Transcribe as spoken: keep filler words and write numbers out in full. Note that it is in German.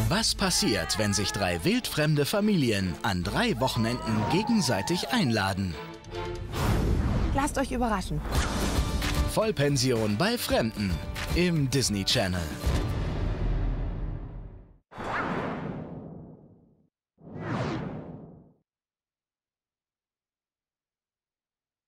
Was passiert, wenn sich drei wildfremde Familien an drei Wochenenden gegenseitig einladen? Lasst euch überraschen. Vollpension bei Fremden im Disney Channel.